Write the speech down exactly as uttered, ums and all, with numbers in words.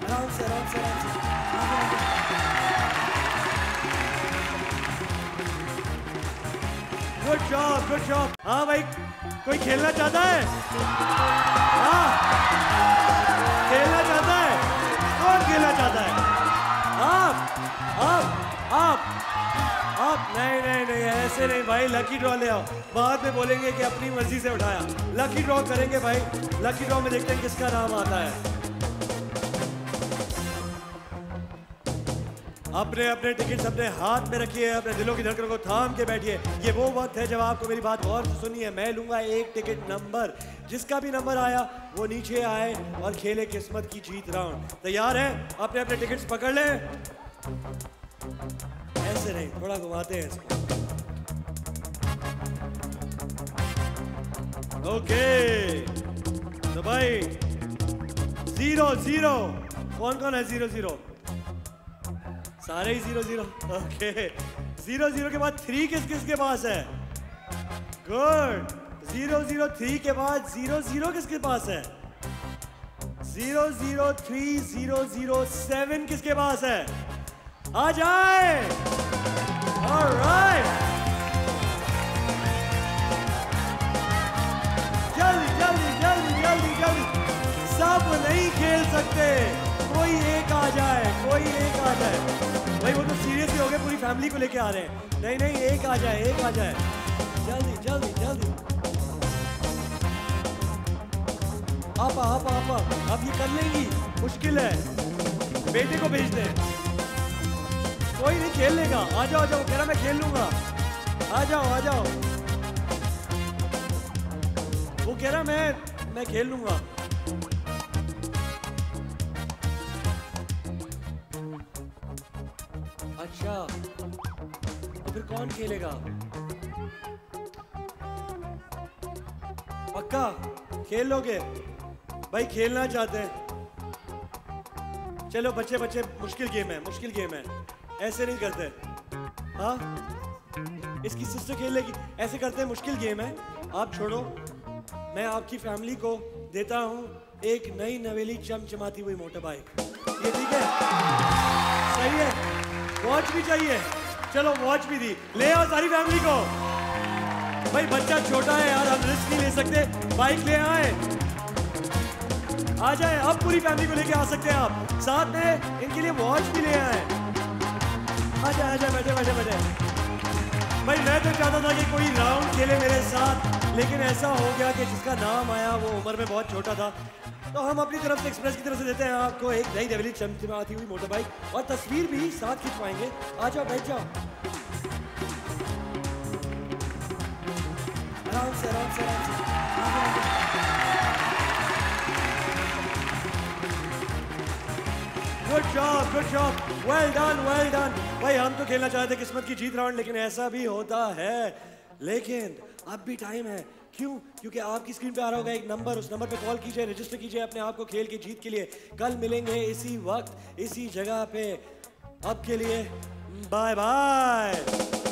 आराम से आराम से आराम से। Good job good job. हाँ भाई, कोई खेलना चाहता है? हाँ, खेलना चाहता है? कौन खेलना चाहता है? आप आप आप आप नहीं नहीं नहीं ऐसे नहीं भाई, लकी ड्रॉ ले आओ। बाद में बोलेंगे कि अपनी मर्जी से उठाया। लकी ड्रॉ करेंगे भाई, लकी ड्रॉ में देखते हैं किसका नाम आता है। अपने अपने टिकट्स अपने हाथ में रखिए, अपने दिलों की धड़कनों को थाम के बैठिए। ये वो वक्त है जब आपको मेरी बात गौर से सुनिए। मैं लूंगा एक टिकट नंबर, जिसका भी नंबर आया वो नीचे आए और खेले किस्मत की जीत राउंड। तैयार हैं? अपने अपने टिकट्स पकड़ लें। ऐसे नहीं, थोड़ा घुमाते हैं इसको। ओके तो भाई जीरो जीरो, कौन कौन है जीरो जीरो? सारे ही zero zero. Okay, zero zero के बाद थ्री किस किस के पास है? गुड। जीरो जीरो थ्री के बाद जीरो जीरो किसके पास है? Zero zero three zero zero seven किसके पास है? आ जाए। ऑलराइट, जल्दी जल्दी जल्दी जल्दी जल्दी। सब नहीं खेल सकते, कोई एक आ जाए, कोई एक आ जाए। भाई वो तो सीरियस ही हो गए, पूरी फैमिली को लेके आ रहे हैं। नहीं नहीं, एक आ जाए, एक आ जाए, जल्दी जल्दी जल्दी। आप आप आप आप ये कर लेंगी? मुश्किल है, बेटे को भेज दें। कोई नहीं खेल लेगा। आ जाओ आ जाओ, कह रहा मैं खेल लूंगा। आ जाओ आ जाओ, वो कह रहा मैं मैं खेल लूंगा। अच्छा, तो फिर कौन खेलेगा? पक्का खेल लोगे? भाई खेलना चाहते हैं? चलो बच्चे बच्चे, मुश्किल गेम है, मुश्किल गेम है, ऐसे नहीं करते। हाँ, इसकी सिस्टर खेल लेगी। ऐसे करते हैं, मुश्किल गेम है, आप छोड़ो। मैं आपकी फैमिली को देता हूँ एक नई नवेली चमचमाती हुई मोटर बाइक। ये ठीक है? सही है? वॉच भी चाहिए? चलो वॉच भी दी। ले आओ सारी फैमिली को। भाई बच्चा छोटा है यार, हम रिस्क नहीं ले सकते। बाइक ले आए, आ जाए। अब पूरी फैमिली को लेके आ सकते हैं आप। साथ में इनके लिए वॉच भी ले आए। आ जाए आ जाए, बैठे बैठे बैठे। भाई मैं तो चाहता था कि कोई राउंड खेले मेरे साथ, लेकिन ऐसा हो गया कि जिसका नाम आया वो उम्र में बहुत छोटा था। तो हम अपनी तरफ से, एक्सप्रेस की तरफ से देते हैं आपको एक नई नवेली चमचमाती हुई मोटर बाइक, और तस्वीर भी साथ खिंचवाएंगे। आ जाओ, बैठ जाओ, आराम से आराम से आराम से। Good job good job, well done well done. भाई हम तो खेलना चाहते थे किस्मत की जीत राउंड, लेकिन ऐसा भी होता है। लेकिन अब भी टाइम है। क्यों? क्योंकि आपकी स्क्रीन पे आ रहा होगा एक नंबर, उस नंबर पे कॉल कीजिए, रजिस्टर कीजिए अपने आप को खेल की जीत के लिए। कल मिलेंगे इसी वक्त इसी जगह पे। अब के लिए बाय बाय।